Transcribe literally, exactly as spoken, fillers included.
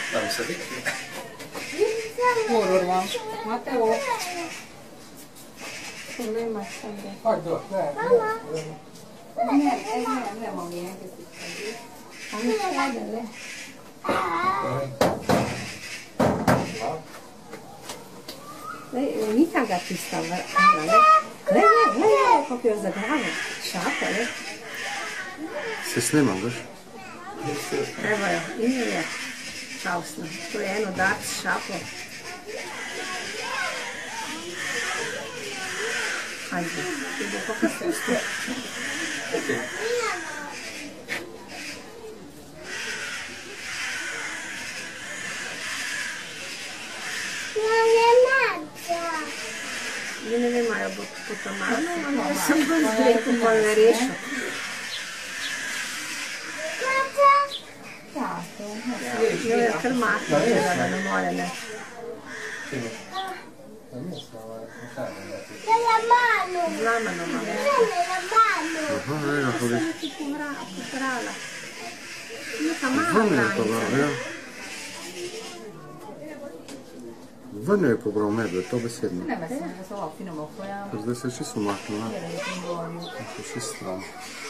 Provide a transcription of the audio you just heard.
Nem szedik ki. Horror van. Mateo. Nem más szemben. Hagyd ott, ne. Nem, ez nem, nem a miénk, ez itt az. Amit kell, le. Mi taga ti stava? Ne, ne, ne, proprio za glavo. Šapa, ne? Se snemaš? Evo jo, ime je Čausno. To je eno dat s šapo. Ajde, ide kako susto. Bine nemajo po tomatu, jaz sem bolj zdreku, bolj ne rešil. Jo je kar matno gledala, ne more ne. Zlamano malo. Aha, eno, hodi. Sem ti pobrala. Neka mala Vrne je pobral, granica. ja. Vrne je pobral medved, to besedno. Nem, ezt mondom, szóval finomok olyan. Zdaj se je čisto umaknila. Gyere, jöttünk volna. To še stran.